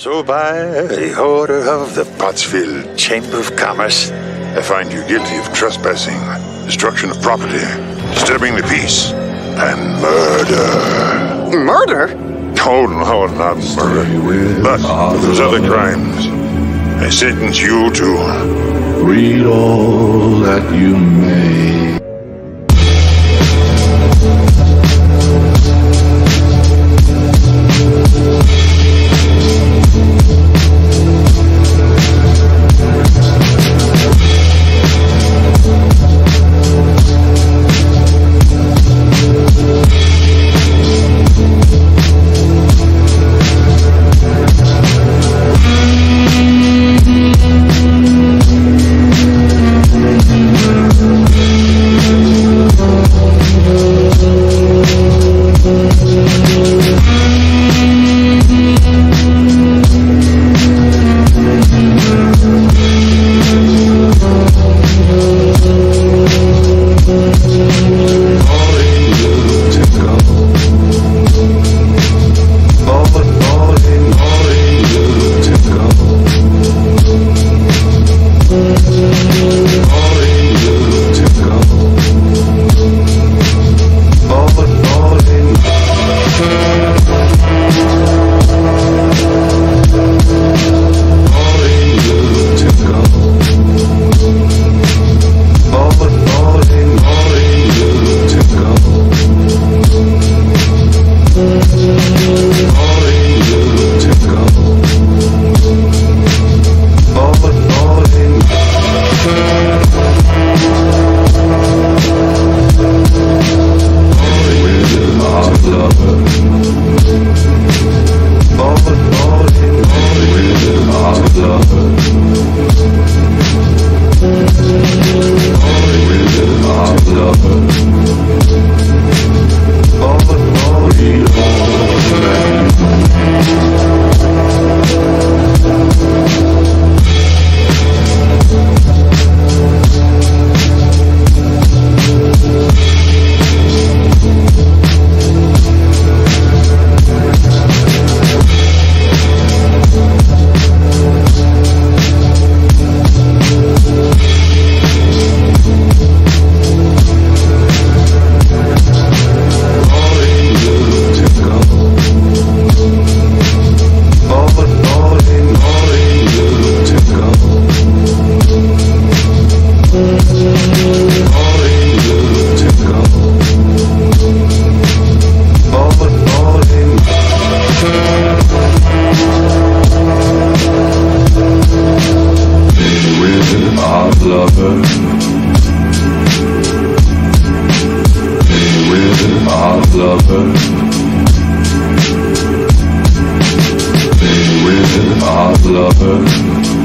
So by the order of the Pottsville Chamber of Commerce, I find you guilty of trespassing, destruction of property, disturbing the peace, and murder. Murder? Oh, no, not murder. But those other crimes, I sentence you to read all that you may.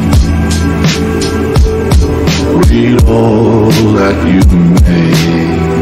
Read all that you may.